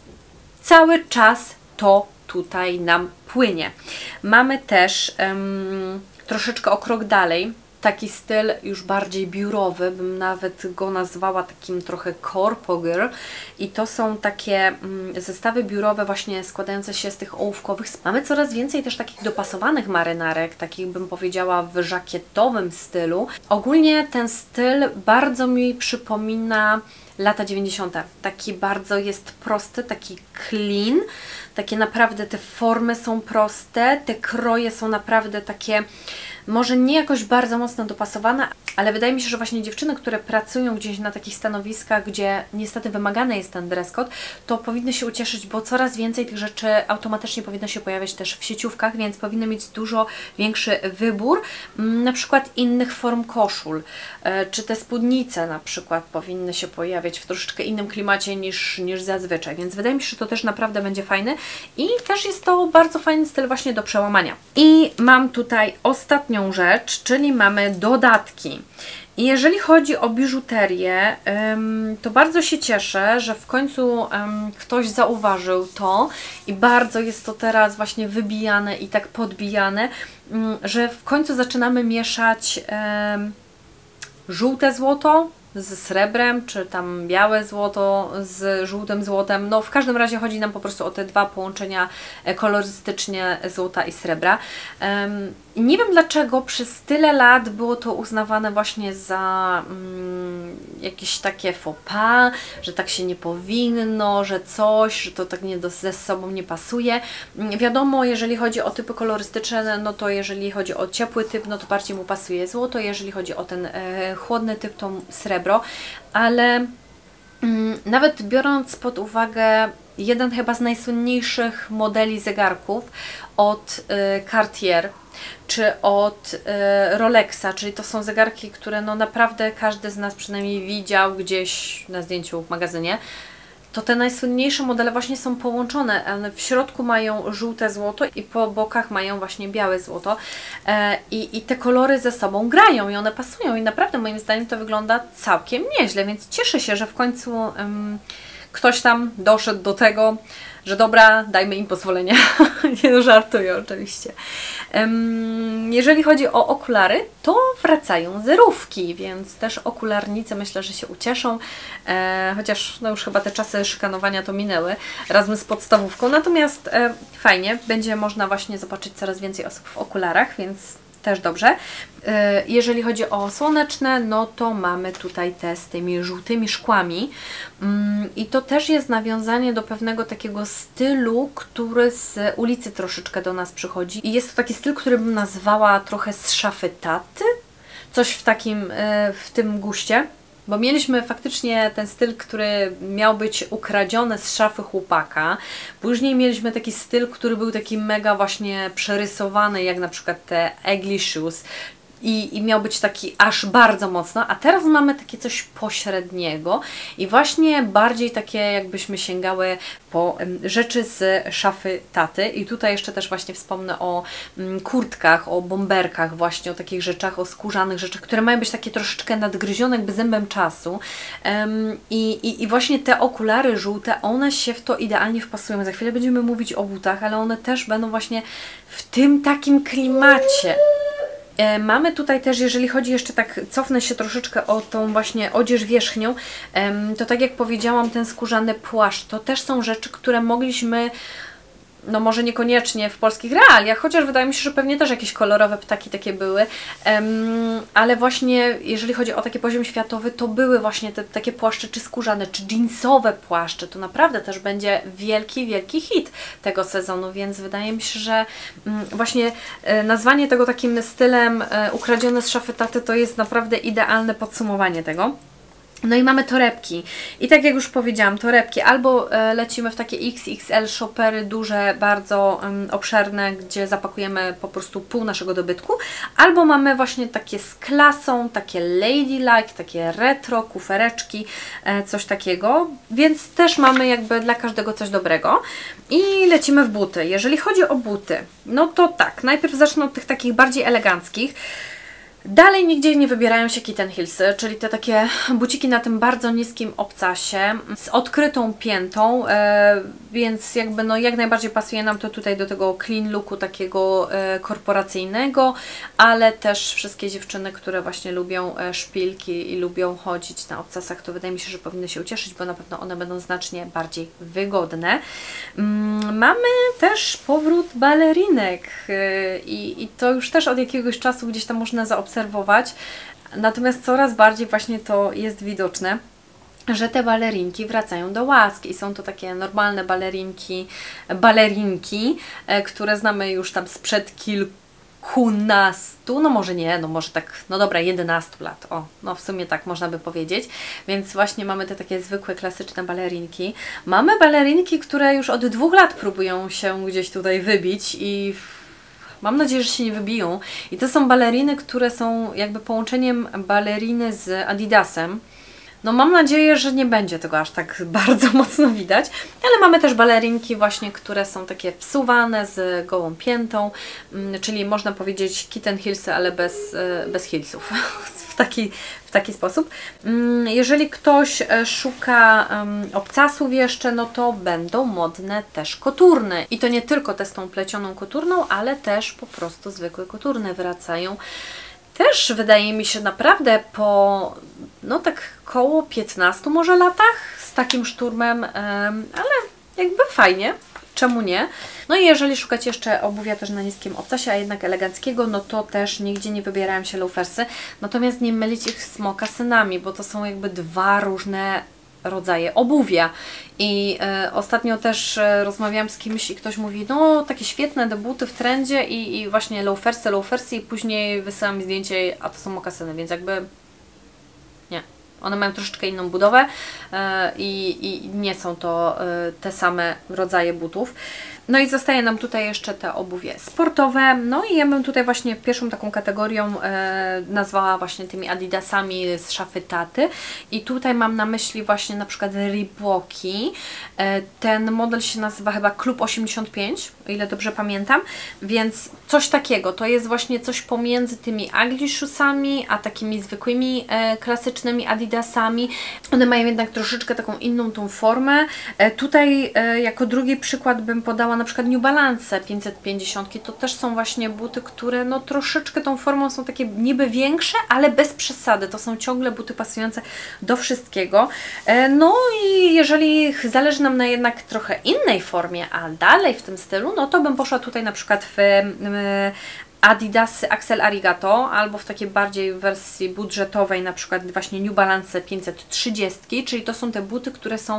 cały czas to tutaj nam płynie. Mamy też um, troszeczkę o krok dalej, taki styl już bardziej biurowy, bym nawet go nazwała takim trochę corpo girl i to są takie um, zestawy biurowe właśnie składające się z tych ołówkowych. Mamy coraz więcej też takich dopasowanych marynarek, takich bym powiedziała w żakietowym stylu. Ogólnie ten styl bardzo mi przypomina lata dziewięćdziesiąte. Taki bardzo jest prosty, taki clean, takie naprawdę te formy są proste, te kroje są naprawdę takie, może nie jakoś bardzo mocno dopasowane, ale wydaje mi się, że właśnie dziewczyny, które pracują gdzieś na takich stanowiskach, gdzie niestety wymagany jest ten dress code, to powinny się ucieszyć, bo coraz więcej tych rzeczy automatycznie powinno się pojawiać też w sieciówkach, więc powinny mieć dużo większy wybór, na przykład innych form koszul, czy te spódnice na przykład powinny się pojawiać w troszeczkę innym klimacie niż, niż zazwyczaj, więc wydaje mi się, że to też naprawdę będzie fajne i też jest to bardzo fajny styl właśnie do przełamania. I mam tutaj ostatnią rzecz, czyli mamy dodatki. I jeżeli chodzi o biżuterię, to bardzo się cieszę, że w końcu ktoś zauważył to i bardzo jest to teraz właśnie wybijane i tak podbijane, że w końcu zaczynamy mieszać żółte złoto, z srebrem, czy tam białe złoto z żółtym złotem. No w każdym razie chodzi nam po prostu o te dwa połączenia kolorystycznie złota i srebra. Um, nie wiem dlaczego przez tyle lat było to uznawane właśnie za um, jakieś takie faux pas, że tak się nie powinno, że coś, że to tak nie do, ze sobą nie pasuje. Wiadomo, jeżeli chodzi o typy kolorystyczne, no to jeżeli chodzi o ciepły typ, no to bardziej mu pasuje złoto, jeżeli chodzi o ten e, chłodny typ, to srebro, ale mm, nawet biorąc pod uwagę jeden chyba z najsłynniejszych modeli zegarków od y, Cartier czy od y, Rolexa, czyli to są zegarki, które no naprawdę każdy z nas przynajmniej widział gdzieś na zdjęciu w magazynie, to te najsłynniejsze modele właśnie są połączone. One w środku mają żółte złoto i po bokach mają właśnie białe złoto. E, i, I te kolory ze sobą grają i one pasują i naprawdę moim zdaniem to wygląda całkiem nieźle, więc cieszę się, że w końcu um, ktoś tam doszedł do tego, że dobra, dajmy im pozwolenie. Nie no, żartuję oczywiście. Um, jeżeli chodzi o okulary, to wracają zerówki, więc też okularnicy myślę, że się ucieszą, e, chociaż no już chyba te czasy szykanowania to minęły razem z podstawówką, natomiast e, fajnie, będzie można właśnie zobaczyć coraz więcej osób w okularach, więc też dobrze. Jeżeli chodzi o słoneczne, no to mamy tutaj te z tymi żółtymi szkłami i to też jest nawiązanie do pewnego takiego stylu, który z ulicy troszeczkę do nas przychodzi i jest to taki styl, który bym nazwała trochę z szafy taty, coś w takim, w tym guście. Bo mieliśmy faktycznie ten styl, który miał być ukradziony z szafy chłopaka. Później mieliśmy taki styl, który był taki mega właśnie przerysowany, jak na przykład te Ugly Shoes. I, i miał być taki aż bardzo mocno, a teraz mamy takie coś pośredniego i właśnie bardziej takie jakbyśmy sięgały po rzeczy z szafy taty i tutaj jeszcze też właśnie wspomnę o kurtkach, o bomberkach właśnie, o takich rzeczach, o skórzanych rzeczach, które mają być takie troszeczkę nadgryzione jakby zębem czasu um, i, i, i właśnie te okulary żółte, one się w to idealnie wpasują. Za chwilę będziemy mówić o butach, ale one też będą właśnie w tym takim klimacie. Mamy tutaj też, jeżeli chodzi jeszcze tak, cofnę się troszeczkę o tą właśnie odzież wierzchnią, to tak jak powiedziałam, ten skórzany płaszcz, to też są rzeczy, które mogliśmy, no może niekoniecznie w polskich realiach, chociaż wydaje mi się, że pewnie też jakieś kolorowe ptaki takie były, um, ale właśnie jeżeli chodzi o taki poziom światowy, to były właśnie te takie płaszcze, czy skórzane, czy jeansowe płaszcze, to naprawdę też będzie wielki, wielki hit tego sezonu, więc wydaje mi się, że um, właśnie e, nazwanie tego takim stylem e, ukradzione z szafy taty to jest naprawdę idealne podsumowanie tego. No i mamy torebki. I tak jak już powiedziałam, torebki albo e, lecimy w takie X X L shoppery duże, bardzo um, obszerne, gdzie zapakujemy po prostu pół naszego dobytku, albo mamy właśnie takie z klasą, takie ladylike, takie retro, kufereczki, e, coś takiego, więc też mamy jakby dla każdego coś dobrego. I lecimy w buty. Jeżeli chodzi o buty, no to tak, najpierw zacznę od tych takich bardziej eleganckich. Dalej nigdzie nie wybierają się kitten heelsy, czyli te takie buciki na tym bardzo niskim obcasie z odkrytą piętą, e, więc jakby no jak najbardziej pasuje nam to tutaj do tego clean looku takiego e, korporacyjnego, ale też wszystkie dziewczyny, które właśnie lubią e, szpilki i lubią chodzić na obcasach, to wydaje mi się, że powinny się ucieszyć, bo na pewno one będą znacznie bardziej wygodne. Mm, mamy też powrót balerinek e, i, i to już też od jakiegoś czasu gdzieś tam można zaobserwować. obserwować, natomiast coraz bardziej właśnie to jest widoczne, że te balerinki wracają do łask i są to takie normalne balerinki, balerinki, które znamy już tam sprzed kilkunastu, no może nie, no może tak, no dobra, jedenastu lat, o, no w sumie tak można by powiedzieć, więc właśnie mamy te takie zwykłe, klasyczne balerinki. Mamy balerinki, które już od dwóch lat próbują się gdzieś tutaj wybić i mam nadzieję, że się nie wybiją. I to są baleriny, które są jakby połączeniem baleriny z Adidasem. No mam nadzieję, że nie będzie tego aż tak bardzo mocno widać, ale mamy też balerinki właśnie, które są takie wsuwane z gołą piętą, czyli można powiedzieć kitten heelsy, ale bez, bez heelsów. w, taki, w taki sposób. Jeżeli ktoś szuka obcasów jeszcze, no to będą modne też koturny. I to nie tylko te z tą plecioną koturną, ale też po prostu zwykłe koturny wracają. Też wydaje mi się naprawdę po no tak koło piętnastu może latach z takim szturmem, ale jakby fajnie. Czemu nie? No i jeżeli szukacie jeszcze obuwia też na niskim obcasie, a jednak eleganckiego, no to też nigdzie nie wybierałem się loafersy. Natomiast nie mylić ich z mokasynami, bo to są jakby dwa różne rodzaje obuwia. I e, ostatnio też e, rozmawiałam z kimś i ktoś mówi, no takie świetne te buty w trendzie i, i właśnie loafersy, loafersy i później wysyłam mi zdjęcie, a to są mokasyny, więc jakby nie. One mają troszeczkę inną budowę e, i, i nie są to e, te same rodzaje butów. No i zostaje nam tutaj jeszcze te obuwie sportowe. No i ja bym tutaj właśnie pierwszą taką kategorią e, nazwała właśnie tymi adidasami z szafy taty. I tutaj mam na myśli właśnie na przykład Reeboki. E, ten model się nazywa chyba Klub osiemdziesiąt pięć, o ile dobrze pamiętam. Więc coś takiego. To jest właśnie coś pomiędzy tymi ugly shoesami, a takimi zwykłymi e, klasycznymi adidasami. One mają jednak troszeczkę taką inną tą formę. E, tutaj e, jako drugi przykład bym podała na przykład New Balance pięćset pięćdziesiąt, to też są właśnie buty, które no troszeczkę tą formą są takie niby większe, ale bez przesady. To są ciągle buty pasujące do wszystkiego. No i jeżeli zależy nam na jednak trochę innej formie, a dalej w tym stylu, no to bym poszła tutaj na przykład w, w Adidasy Axel Arigato, albo w takiej bardziej wersji budżetowej, na przykład właśnie New Balance pięćset trzydzieści, czyli to są te buty, które są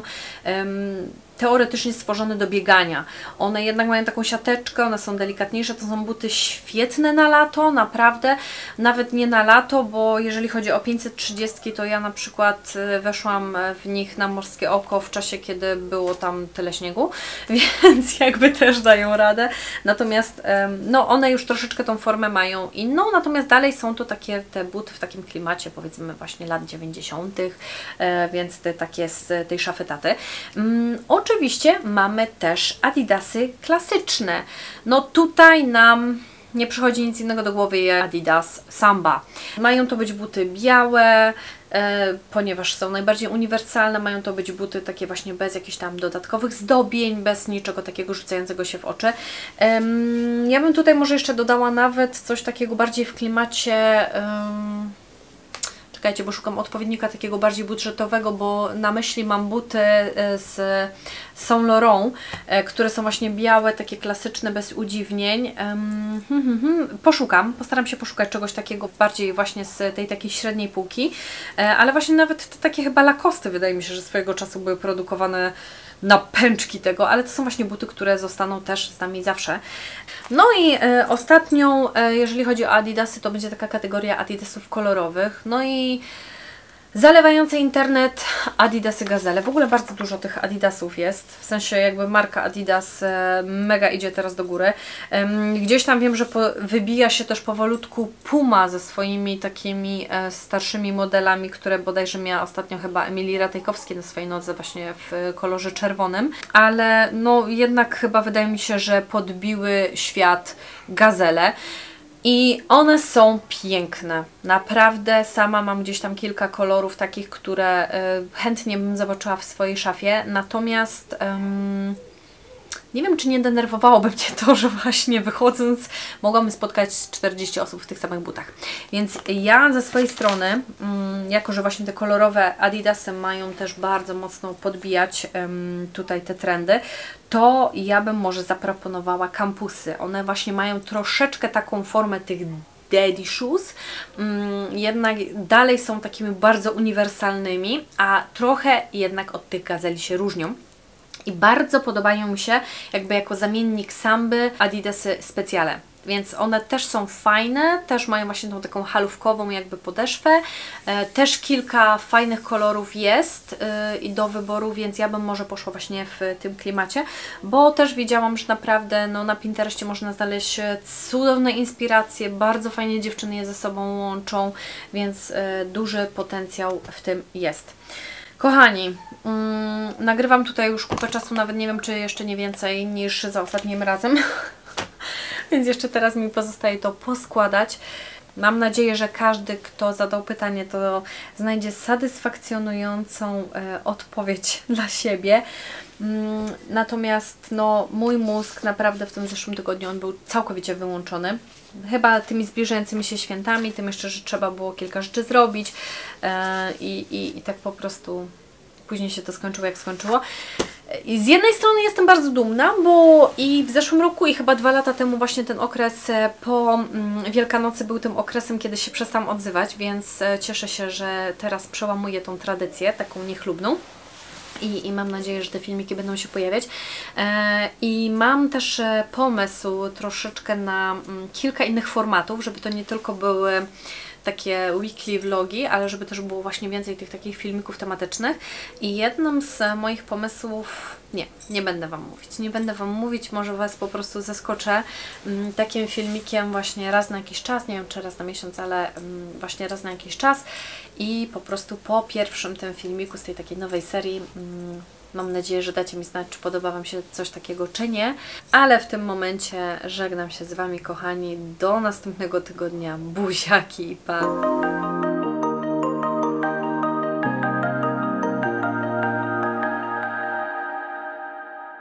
um, teoretycznie stworzone do biegania. One jednak mają taką siateczkę, one są delikatniejsze, to są buty świetne na lato, naprawdę, nawet nie na lato, bo jeżeli chodzi o pięćset trzydzieści, to ja na przykład weszłam w nich na morskie oko w czasie, kiedy było tam tyle śniegu, więc jakby też dają radę. Natomiast no one już troszeczkę tą formę mają inną, natomiast dalej są to takie te buty w takim klimacie, powiedzmy właśnie lat dziewięćdziesiątych, więc te takie z tej szafy taty. Oczywiście mamy też adidasy klasyczne. No tutaj nam nie przychodzi nic innego do głowy jak Adidas Samba. Mają to być buty białe, e, ponieważ są najbardziej uniwersalne. Mają to być buty takie właśnie bez jakichś tam dodatkowych zdobień, bez niczego takiego rzucającego się w oczy. E, ja bym tutaj może jeszcze dodała nawet coś takiego bardziej w klimacie... E, Czekajcie, bo szukam odpowiednika takiego bardziej budżetowego, bo na myśli mam buty z Saint Laurent, które są właśnie białe, takie klasyczne, bez udziwnień. Hmm, hmm, hmm. Poszukam, postaram się poszukać czegoś takiego bardziej właśnie z tej takiej średniej półki, ale właśnie nawet te takie chyba Lacoste, wydaje mi się, że swojego czasu były produkowane na pęczki tego, ale to są właśnie buty, które zostaną też z nami zawsze. No i e, ostatnią, e, jeżeli chodzi o adidasy, to będzie taka kategoria adidasów kolorowych. No i zalewający internet Adidasy Gazelle. W ogóle bardzo dużo tych Adidasów jest, w sensie jakby marka Adidas e, mega idzie teraz do góry. E, gdzieś tam wiem, że po, wybija się też powolutku Puma ze swoimi takimi e, starszymi modelami, które bodajże miała ostatnio chyba Emilii Ratajkowskiej na swojej nodze właśnie w kolorze czerwonym, ale no jednak chyba wydaje mi się, że podbiły świat Gazelle. I one są piękne, naprawdę. Sama mam gdzieś tam kilka kolorów takich, które y, chętnie bym zobaczyła w swojej szafie, natomiast ym, nie wiem, czy nie denerwowałoby mnie to, że właśnie wychodząc mogłam spotkać czterdzieści osób w tych samych butach. Więc ja ze swojej strony, ym, jako że właśnie te kolorowe Adidasy mają też bardzo mocno podbijać ym, tutaj te trendy, to ja bym może zaproponowała kampusy. One właśnie mają troszeczkę taką formę tych daddy shoes, jednak dalej są takimi bardzo uniwersalnymi, a trochę jednak od tych gazeli się różnią. I bardzo podobają mi się jakby jako zamiennik Samby Adidasy Speciale. Więc one też są fajne, też mają właśnie tą taką halówkową jakby podeszwę. E, też kilka fajnych kolorów jest e, i do wyboru, więc ja bym może poszła właśnie w tym klimacie, bo też widziałam, że naprawdę no, na Pinterestie można znaleźć cudowne inspiracje, bardzo fajnie dziewczyny je ze sobą łączą, więc e, duży potencjał w tym jest. Kochani, mm, nagrywam tutaj już kupę czasu, nawet nie wiem, czy jeszcze nie więcej niż za ostatnim razem. Więc jeszcze teraz mi pozostaje to poskładać. Mam nadzieję, że każdy, kto zadał pytanie, to znajdzie satysfakcjonującą e, odpowiedź dla siebie. Natomiast no, mój mózg naprawdę w tym zeszłym tygodniu on był całkowicie wyłączony. Chyba tymi zbliżającymi się świętami, tym jeszcze, że trzeba było kilka rzeczy zrobić i, i, i tak po prostu później się to skończyło jak skończyło. I z jednej strony jestem bardzo dumna, bo i w zeszłym roku i chyba dwa lata temu właśnie ten okres po Wielkanocy był tym okresem, kiedy się przestałam odzywać, więc cieszę się, że teraz przełamuję tą tradycję, taką niechlubną. I, I mam nadzieję, że te filmiki będą się pojawiać. E, I mam też pomysł troszeczkę na mm, kilka innych formatów, żeby to nie tylko były takie weekly vlogi, ale żeby też było właśnie więcej tych takich filmików tematycznych. I jednym z moich pomysłów, nie, nie będę Wam mówić, nie będę Wam mówić, może Was po prostu zaskoczę mm, takim filmikiem właśnie raz na jakiś czas, nie wiem czy raz na miesiąc, ale mm, właśnie raz na jakiś czas i po prostu po pierwszym tym filmiku z tej takiej nowej serii mm, mam nadzieję, że dacie mi znać, czy podoba Wam się coś takiego, czy nie. Ale w tym momencie żegnam się z Wami, kochani. Do następnego tygodnia. Buziaki i pa!